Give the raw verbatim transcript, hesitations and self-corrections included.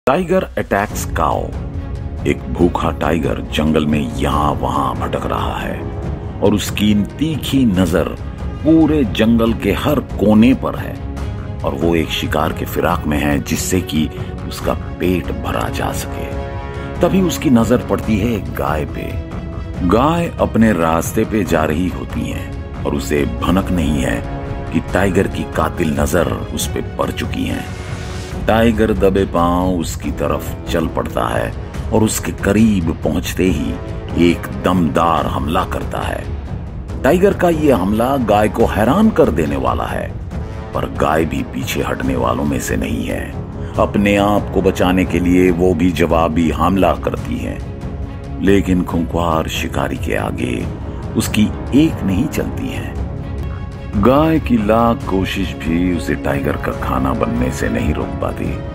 Tiger attacks काऊ। एक भूखा tiger जंगल में यहां वहां भटक रहा है और उसकी तीखी नजर पूरे जंगल के हर कोने पर है और वो एक शिकार के फिराक में है जिससे कि उसका पेट भरा जा सके। तभी उसकी नजर पड़ती है एक गाय पे। गाय अपने रास्ते पे जा रही होती है और उसे भनक नहीं है कि टाइगर की कातिल नजर उस पे पड़ चुकी है। टाइगर दबे पांव उसकी तरफ चल पड़ता है और उसके करीब पहुंचते ही एक दमदार हमला करता है। टाइगर का यह हमला गाय को हैरान कर देने वाला है, पर गाय भी पीछे हटने वालों में से नहीं है। अपने आप को बचाने के लिए वो भी जवाबी हमला करती है, लेकिन खूंखार शिकारी के आगे उसकी एक नहीं चलती है। गाय की लाख कोशिश भी उसे टाइगर का खाना बनने से नहीं रोक पाती।